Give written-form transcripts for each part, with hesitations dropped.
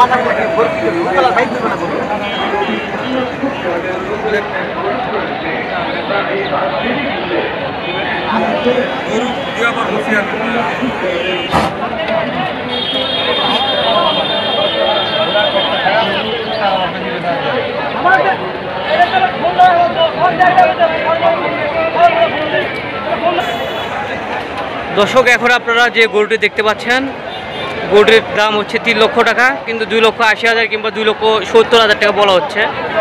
দর্শক এখন আপনারা যে গরুটি দেখতে পাচ্ছেন গরুটির দাম হচ্ছে 3 লক্ষ টাকা, কিন্তু 2,80,000 কিংবা 2,70,000 টাকা বলা হচ্ছে।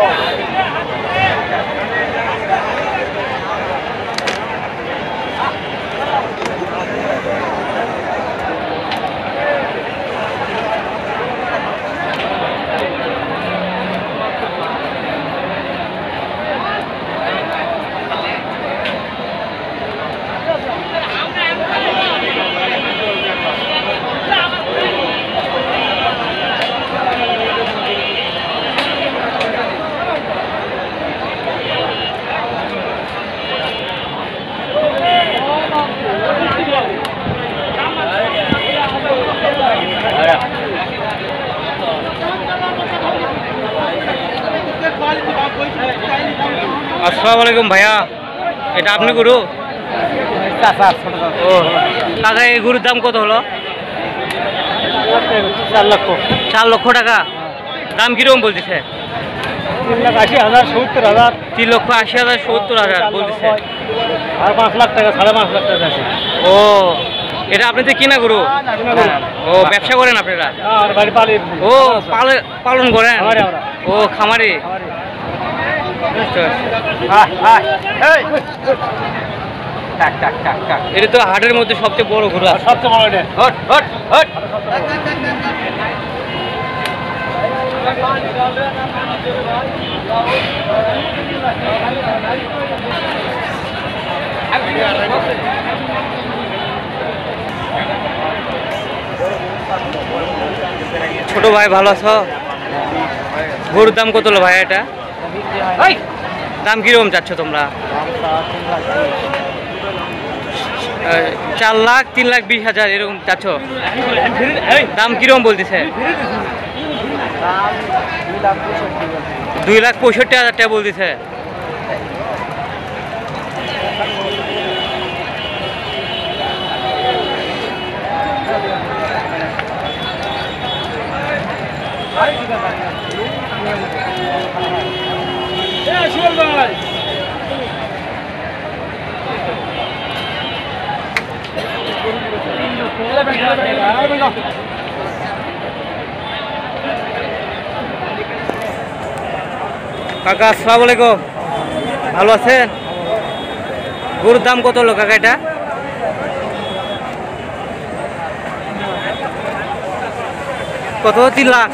আসসালামু আলাইকুম ভাইয়া, এটা আপনি গরু? ও কাকা, এই গরুর দাম কত হলো? 4 লক্ষ। 4 লক্ষ টাকা। দাম কিরকম বলতেছে? 3,80,000, 70,000। 3,80,000, 70,000 বলতেছে। আর 5 লাখ টাকা, 5.5 লাখ টাকা আছে। ও এটা আপনাদের কিনা গরু? ও ব্যবসা করেন আপনারা? ও পালন করেন? ও খামারি। এটা তো হাটের মধ্যে সবচেয়ে বড় গরু, সবচেয়ে বড় এটা। ছোট ভাই ভালো আছো? গরুর দাম কত হলো ভাই? এটা দাম কিরকম চাচ্ছ তোমরা? 4 লাখ, 3,20,000 এরকম চাচ্ছ? দাম কিরকম বলতেছে? 2,65,000 টাকা বলতেছে। কাকা আসসালামু আলাইকুম, ভালো আছেন? গরুর দাম কত হলো কাকা? এটা কত? 3 লাখ।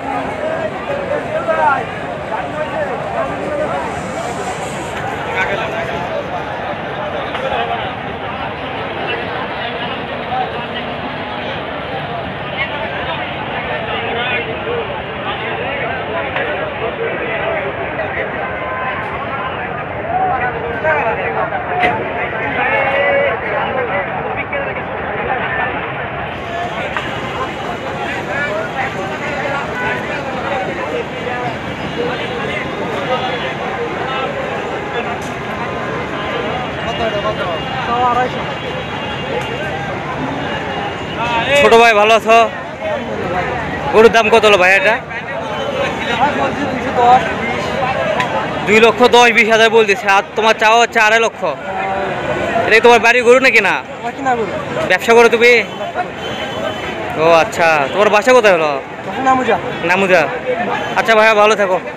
ছোট ভাই ভালো আছো? গরুর দাম কত হলো ভাই? এটা 2,10,20,000 বলতেছে, আর তোমার চাওয়া হচ্ছে 2.5 লক্ষ। এটা তোমার বাড়ির গরু নাকি? না ব্যবসা করো তুমি? ও আচ্ছা, তোমার বাসা কোথায় হলো? নামুজা। আচ্ছা ভাইয়া ভালো থাকো।